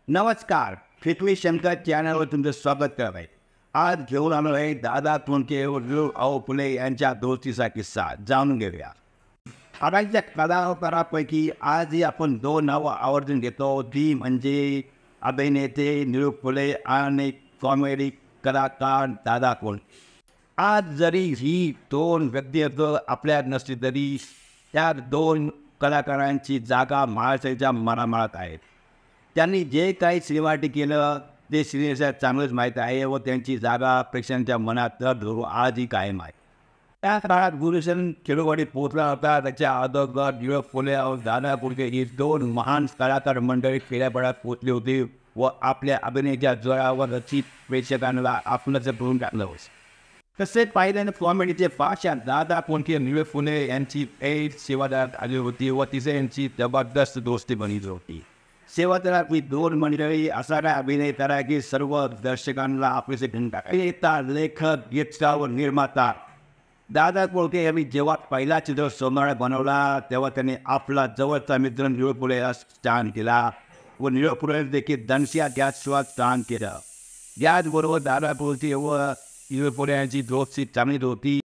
नमस्कार, फिल्मी शंकर चॅनलवर तुमचं स्वागत करत आहे. आज घेऊन आलो आहे दादा कोंडके व विनोद फुले यांच्या दोस्तीचा किस्सा. जाणून घेऊया. आताच्या कलाकारांपैकी आजही आपण दोन नावं आवर्जून घेतो, ती म्हणजे अभिनेते निळू फुले आणि कॉमेडी कलाकार दादा कोंडके. आज जरी ही दोन व्यक्तित्व आपल्यात नसली तरी त्या दोन कलाकारांची जागा महाराष्ट्राच्या मनामनात आहेत. त्यांनी जे काही सिनेमाटी केलं ते सिनेमाच्या चांगलंच माहीत आहे व त्यांची जागा प्रेक्षकांच्या मनात तर आजही कायम आहे. त्या काळात गुरुशन खेळोवाडीत पोहोचला होता. त्याच्या अगोदर निळू फुले व दादा कोंडके ही दोन महान कलाकार मंडळी खेड्यापाड्यात पोहोचली होती व आपल्या अभिनयाच्या जोरावर रचित प्रेक्षकांना आपलंच करून टाकलं होतं. तसेच पाहिल्यानं कॉमेडीचे पाशा दादा कोंडके निळू फुले यांची ऐट सेवादारात आली होती व तिथे यांची जबरदस्त दोस्ती बनली होती. सेवादरातली दोन मंडळी असा काय अभिनय करा की सर्व दर्शकांना आपलेसे घेऊन टाका. लेखक, गीतकार व निर्माता दादा कोंडके यांनी जेव्हा पहिला चित्र सोमवार बनवला तेव्हा त्यांनी आपला जवळचा मित्र निळू फुले याला स्थान केला व निळू फुले देखील दनसिया गॅसवर स्थान केलं. याचबरोबर दादा कोंडके व निळू फुले यांची दोस्ती चांगली होती.